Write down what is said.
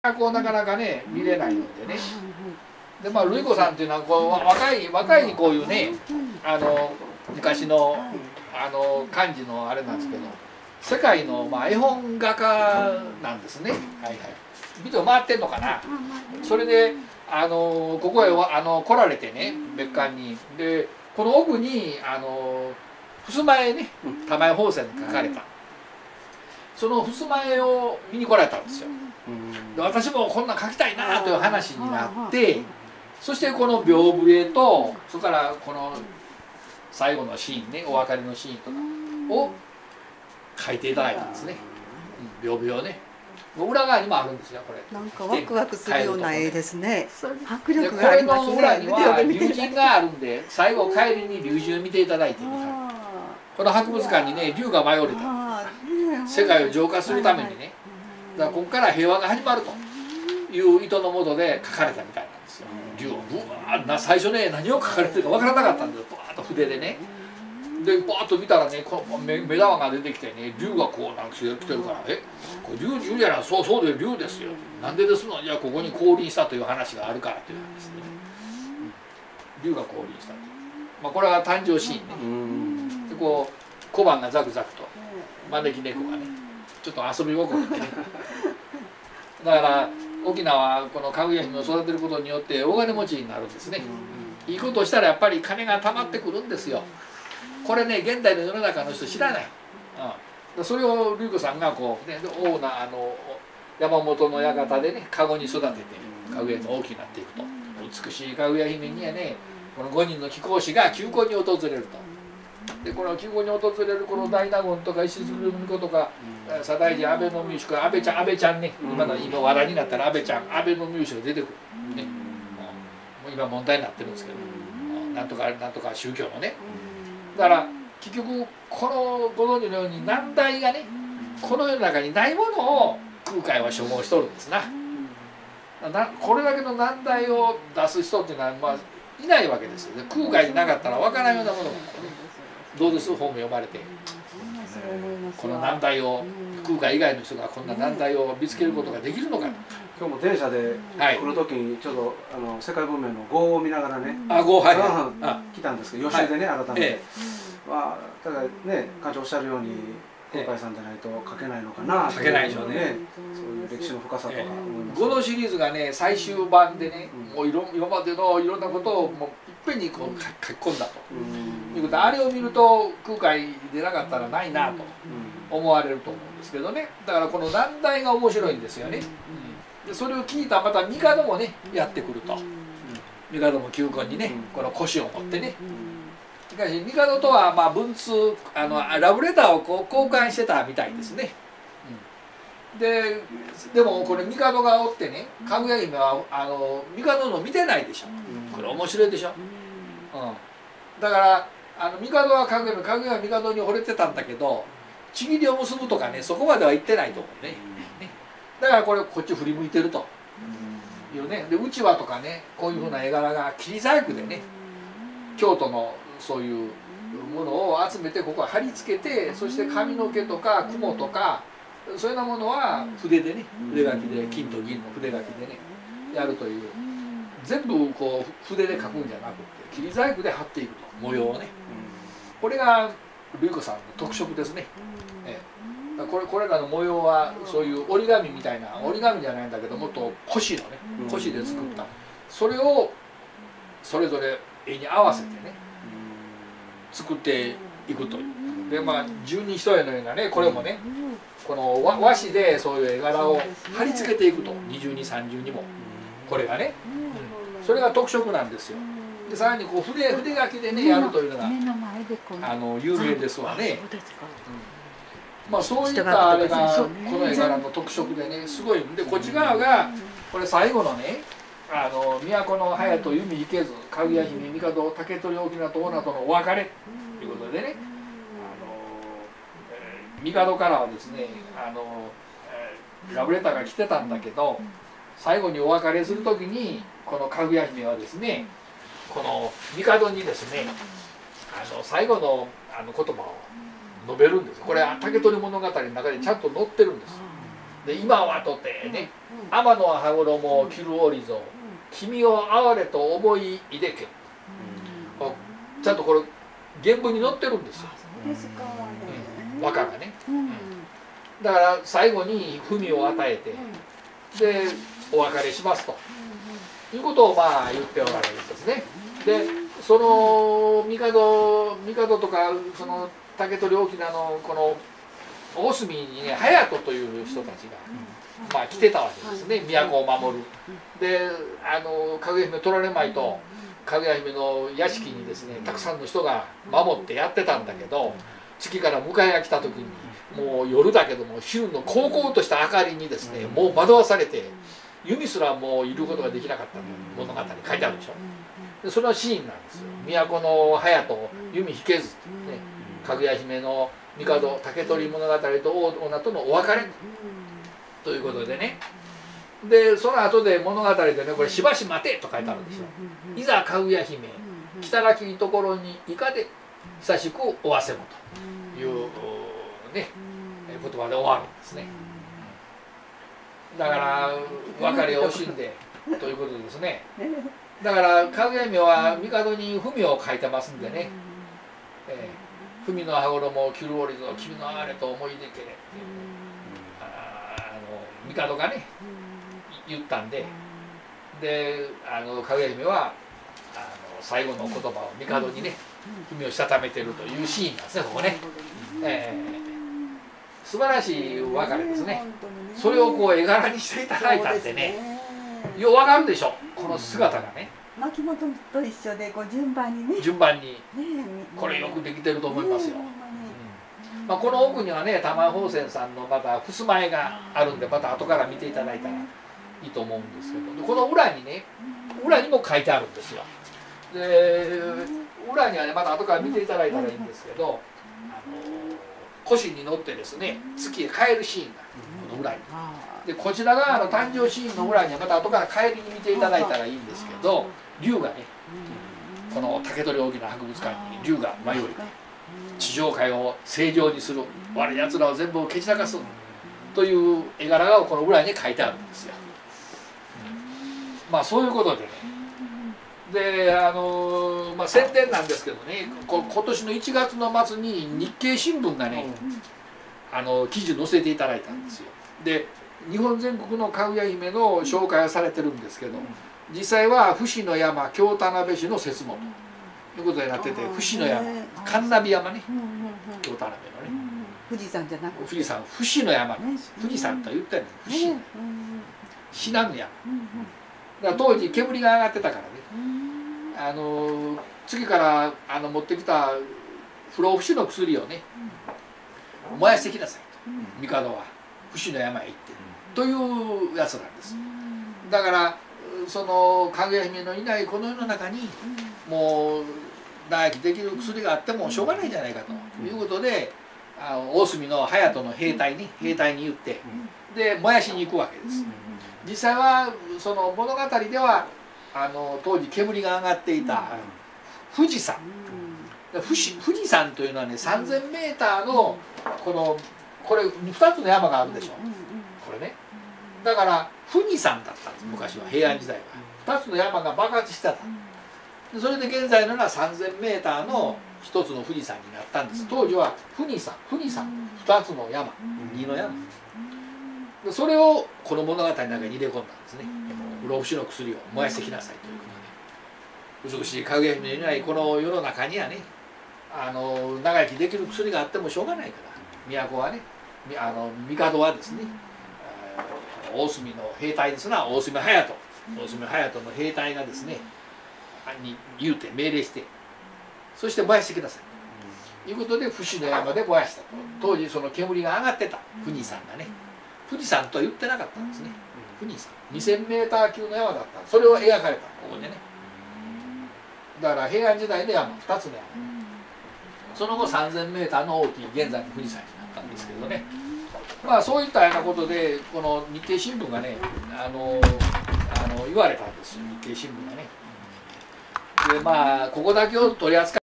こうなかなかね見れないのでね。でまあ瑠衣子さんっていうのはこう若いこういうね昔の漢字のあれなんですけど、世界のまあ絵本画家なんですね。はいはい。ビデオ回ってんのかな。それでここへ来られてね、別館に。でこの奥に襖絵ね、玉井芳泉に書かれたその襖絵を見に来られたんですよ。で私もこんなん描きたいなという話になって、そしてこの屏風絵とそれからこの最後のシーンね、お別れのシーンとかを描いていただいたんですね。屏風をね、裏側にもあるんですよこれ。 なんかワクワクするような絵ですね。迫で力がありますね。 これの裏には龍神があるんで、最後帰りに龍神を見ていただいて、この博物館にね龍が舞い降りた。世界を浄化するためにね、だからここから平和が始まるという意図のもとで描かれたみたいなんですよ。龍をブワー最初ね何を描かれてるかわからなかったんですよ。バーッと筆でね。でバーッと見たらねこの目玉が出てきてね、龍がこうなんか来てるから「これ龍じゃない、そうで龍ですよ。なんでですの？いやここに降臨したという話があるから」という話でね、龍が降臨したという、まあ、これは誕生シーンね。でこう小判がザクザクと招き猫がねちょっと遊び心ってねだから沖縄はこのかぐや姫を育てることによって大金持ちになるんですね。いいことをしたらやっぱり金が貯まってくるんですよ。これね現代の世の中の人知らない。それを瑠衣子さんがこうね大な山本の館でね籠に育ててかぐやが大きくなっていくと、美しいかぐや姫にはねこの5人の貴公子が求婚に訪れると。でこの求婚に訪れるこの大納言とか石津組子とか左大寺安倍の名手、安倍ちゃんね、今話題になったら安倍ちゃん、安倍の名手が出てくる、ね、もう今問題になってるんですけど、なんとか宗教のね。だから結局このご存知のように難題がねこの世の中にないものを空海は所望しとるんですな。これだけの難題を出す人っていうのは、まあ、いないわけですよ。空海になかったら分からんようなものがどうです本を読まれて、この難題を空海以外の人がこんな難題を見つけることができるのか。 今日も電車で来る時にちょうど世界文明の語を見ながらね来たんですけど、予習でね改めて、まあただね館長おっしゃるように空海さんじゃないと書けないのかな書けないでしょうね。 そういう歴史の深さとか思います。 語のシリーズがね最終版でねもう今までのいろんなことをもういっぺんにこう書き込んだということで、あれを見ると空海でなかったらないなと思われると思うんですけどね。だからこの難題が面白いんですよね。でそれを聞いたまた帝もねやってくると、帝も求婚にねこの腰を持ってね。しかし帝とはまあ文通ラブレターをこう交換してたみたいですね。でもこれ帝がおってねかぐや姫は帝の見てないでしょ。これ面白いでしょ。だから帝はかぐやは帝に惚れてたんだけどちぎりを結ぶとかねそこまでは言ってないと思うね。だからこっち振り向いてるというね。でうちわとかねこういうふうな絵柄が切り細工でね京都のそういうものを集めてここは貼り付けて、そして髪の毛とか雲とかそういうようなものは筆でね筆書きで金と銀の筆書きでねやるという、全部こう筆で描くんじゃなくて切り細工で貼っていくと模様をね。これが瑠衣子さんの特色ですね。これらの模様はそういう折り紙みたいな、折り紙じゃないんだけどもっと腰のね腰で作った、それをそれぞれ絵に合わせてね作っていくという。でまあ十二一重のようなねこれもねこの和紙でそういう絵柄を貼り付けていくと、二重に三重にもこれがね、それが特色なんですよ。でさらにこう筆書きでねやるというのが有名ですわね。まあそういったあれがこの絵柄の特色でねすごい。でこっち側がこれ最後のね都の隼人弓行けずかぐや姫帝竹取翁と女とのお別れということでね、帝からはですねラブレターが来てたんだけど、最後にお別れする時にこのかぐや姫はですねこの帝にですね最後の言葉を述べるんです。これ竹取物語の中でちゃんと載ってるんです。 で今はとてね「天の羽衣を着る織ぞ君を哀れと思いいでけ」ちゃんとこれ原文に載ってるんですよ。和歌がね。だから最後に文を与えてでお別れしますということをまあ言っておられるんですね。でその帝とかその竹取翁のこの大隅にね隼人という人たちがまあ来てたわけですね、都を守る。でかぐや姫を取られまいとかぐや姫の屋敷にですねたくさんの人が守ってやってたんだけど、月から迎えが来た時にもう夜だけども昼のこうこうとした明かりにですねもう惑わされて弓すらもういることができなかった物語に書いてあるでしょ。でそれはシーンなんですよ。都の隼人弓引けずってね、かぐや姫の帝竹取物語と大女とのお別れということでね。でその後で物語でねこれ「しばし待て」と書いてあるんですよ。いざかぐや姫来たらきいところにいかで久しくおわせもというね言葉で終わるんですね。だから別れを惜しんでということですね。だからかぐや姫は帝に文を書いてますんでね「文の羽衣を着る織ぞ君の哀れと思いでけれ」って帝がね言ったんで、でかぐや姫は最後の言葉を帝にね文をしたためてるというシーンなんですねここね。素晴らしい別れですね。それをこう絵柄にしていただいたってねようわかるでしょこの姿がね。 牧本と一緒でこう順番にねこれよくできてると思いますよ。まあこの奥にはね玉井宝泉さんのまた襖絵があるんでまた後から見ていただいたらいいと思うんですけど、この裏にね裏にも書いてあるんですよ。で裏にはねまた後から見ていただいたらいいんですけど輿に乗ってですね月へ帰るシーンがこの裏に。でこちら側の誕生シーンの裏にはまた後から帰りに見ていただいたらいいんですけど龍がねこの竹取翁博物館に龍が舞い降りて地上界を正常にする悪いやつらを全部蹴散らかすという絵柄がこの裏に書いてあるんですよ。まあそういうことでねでまあ宣伝なんですけどね今年の1月の末に日経新聞がね記事載せていただいたんですよ。で日本全国のかぐや姫の紹介はされてるんですけど実際は伏の山京田辺市の節門ということになってて伏の山神鍋山ね京田辺のね富士山じゃなくて富士山伏の山富士山と言ったら伏信濃山だから当時煙が上がってたからね次から持ってきた不老不死の薬をね燃やしてきなさいと帝は伏の山へ行ってというやつなんです。だからそのかぐや姫のいないこの世の中にもう長生きできる薬があってもしょうがないんじゃないかということで大隅の隼人の兵隊に言ってで燃やしに行くわけです。実際はその物語では当時煙が上がっていた富士山富士山というのはね 3000m のこれ2つの山があるでしょこれね。だから富士山だったんです昔は平安時代は2つの山が爆発してた。それで現在のような 3000m の一つの富士山になったんです。当時は富士山2つの山2の山それをこの物語の中に入れ込んだんですね。不老不死の薬を燃やしてきなさいということで美しいかぐや姫のいないこの世の中にはね長生きできる薬があってもしょうがないから都はね帝はですね大隅の兵隊ですな大隅隼人の兵隊がですねに言うて命令してそして燃やしてくださいということで伏の山で燃やしたと。当時その煙が上がってた富士山がね富士山とは言ってなかったんですね。富士山 2000m 級の山だった。それを描かれたここでね。だから平安時代の山2つの山その後 3000m の大きい現在の富士山になったんですけどね。まあそういったようなことでこの日経新聞がね言われたんですよ日経新聞がね。でまあここだけを取り扱